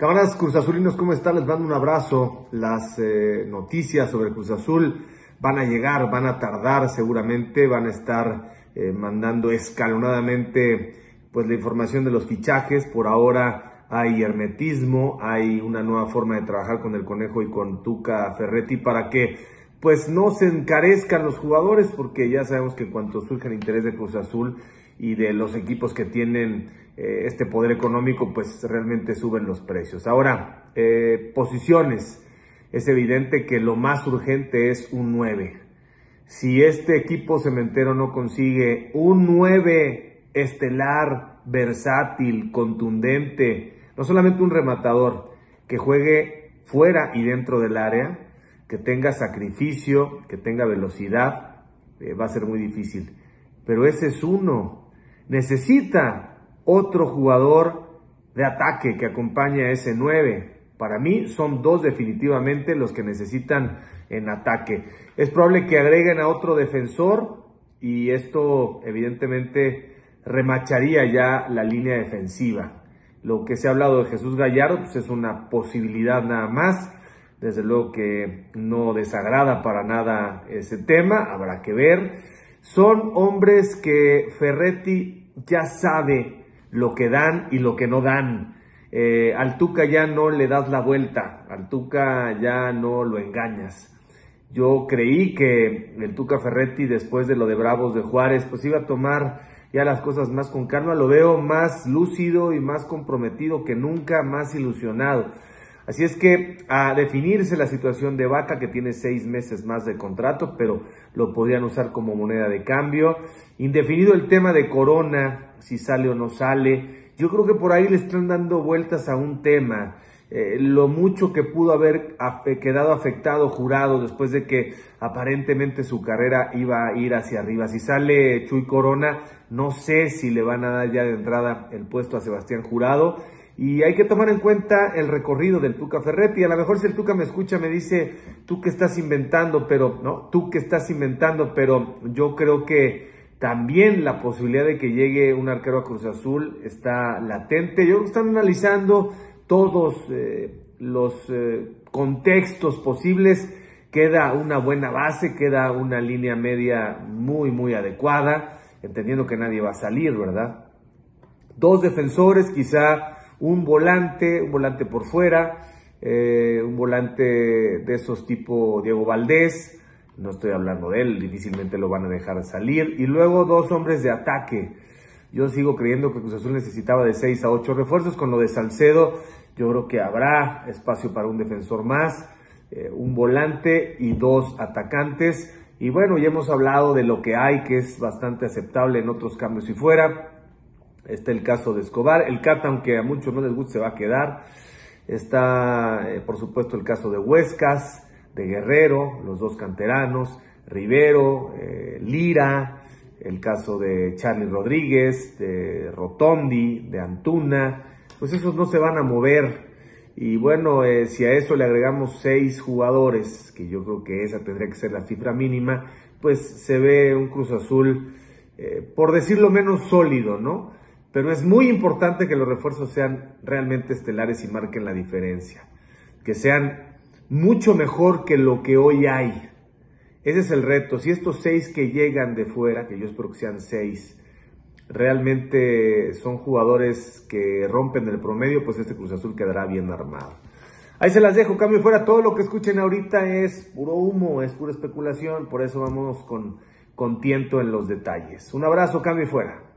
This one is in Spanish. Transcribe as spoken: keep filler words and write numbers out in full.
Camaradas cruzazulinos, ¿cómo están? Les mando un abrazo. Las eh, noticias sobre Cruz Azul van a llegar, van a tardar seguramente, van a estar eh, mandando escalonadamente pues la información de los fichajes. Por ahora hay hermetismo, hay una nueva forma de trabajar con el Conejo y con Tuca Ferretti para que pues no se encarezcan los jugadores, porque ya sabemos que en cuanto surge el interés de Cruz Azul y de los equipos que tienen eh, este poder económico, pues realmente suben los precios. Ahora, eh, posiciones. Es evidente que lo más urgente es un nueve. Si este equipo cementero no consigue un nueve estelar, versátil, contundente, no solamente un rematador, que juegue fuera y dentro del área, que tenga sacrificio, que tenga velocidad, eh, va a ser muy difícil. Pero ese es uno. Necesita otro jugador de ataque que acompañe a ese nueve. Para mí son dos definitivamente los que necesitan en ataque. Es probable que agreguen a otro defensor y esto evidentemente remacharía ya la línea defensiva. Lo que se ha hablado de Jesús Gallardo pues es una posibilidad nada más. Desde luego que no desagrada para nada ese tema, habrá que ver. Son hombres que Ferretti ya sabe lo que dan y lo que no dan. Eh, al Tuca ya no le das la vuelta, al Tuca ya no lo engañas. Yo creí que el Tuca Ferretti, después de lo de Bravos de Juárez, pues iba a tomar ya las cosas más con calma. Lo veo más lúcido y más comprometido que nunca, más ilusionado. Así es que a definirse la situación de Vaca, que tiene seis meses más de contrato, pero lo podrían usar como moneda de cambio. Indefinido el tema de Corona, si sale o no sale. Yo creo que por ahí le están dando vueltas a un tema. Eh, lo mucho que pudo haber af- quedado afectado Jurado después de que aparentemente su carrera iba a ir hacia arriba. Si sale Chuy Corona, no sé si le van a dar ya de entrada el puesto a Sebastián Jurado. Y hay que tomar en cuenta el recorrido del Tuca Ferretti. A lo mejor si el Tuca me escucha me dice, tú que estás inventando, pero no, tú que estás inventando, pero yo creo que también la posibilidad de que llegue un arquero a Cruz Azul está latente. Yo creo que están analizando todos eh, los eh, contextos posibles. Queda una buena base, queda una línea media muy, muy adecuada, entendiendo que nadie va a salir, ¿verdad? Dos defensores, quizá un volante, un volante por fuera, eh, un volante de esos tipo Diego Valdés. No estoy hablando de él, difícilmente lo van a dejar salir. Y luego dos hombres de ataque. Yo sigo creyendo que Cruz Azul necesitaba de seis a ocho refuerzos. Con lo de Salcedo, yo creo que habrá espacio para un defensor más, eh, un volante y dos atacantes. Y bueno, ya hemos hablado de lo que hay, que es bastante aceptable en otros cambios y fuera. Está el caso de Escobar. El Cata, aunque a muchos no les guste, se va a quedar. Está, eh, por supuesto, el caso de Huescas, de Guerrero, los dos canteranos, Rivero, eh, Lira, el caso de Charly Rodríguez, de Rotondi, de Antuna. Pues esos no se van a mover. Y bueno, eh, si a eso le agregamos seis jugadores, que yo creo que esa tendría que ser la cifra mínima, pues se ve un Cruz Azul, eh, por decirlo menos sólido, ¿no? Pero es muy importante que los refuerzos sean realmente estelares y marquen la diferencia. Que sean mucho mejor que lo que hoy hay. Ese es el reto. Si estos seis que llegan de fuera, que yo espero que sean seis, realmente son jugadores que rompen el promedio, pues este Cruz Azul quedará bien armado. Ahí se las dejo, cambio fuera. Todo lo que escuchen ahorita es puro humo, es pura especulación. Por eso vamos con, con tiento en los detalles. Un abrazo, cambio fuera.